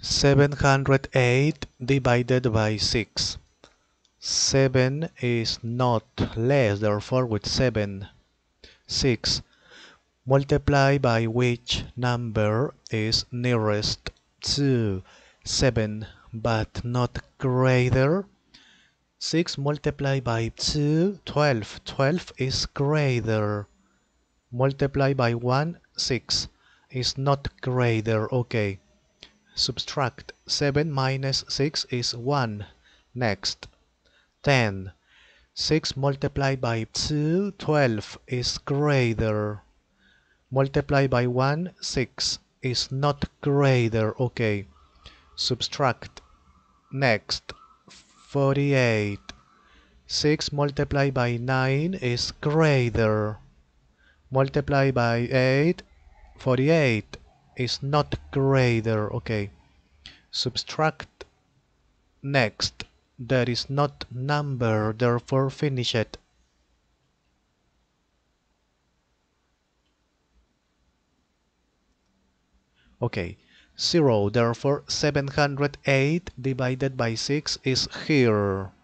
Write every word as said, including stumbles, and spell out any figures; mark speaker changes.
Speaker 1: seven hundred eight divided by six. seven is not less, therefore with seven. six. Multiply by which number is nearest to seven but not greater? six multiplied by two, twelve. twelve is greater. Multiply by one, six is not greater. Okay. Subtract. seven minus six is one. Next. ten. six multiplied by two, twelve is greater. Multiply by one, six is not greater. Okay. Subtract. Next. forty-eight. six multiplied by nine is greater. Multiply by eight. forty-eight is not greater. Okay. Subtract. Next. There is not number, therefore finish it. Okay, zero, therefore seven hundred eight divided by six is here.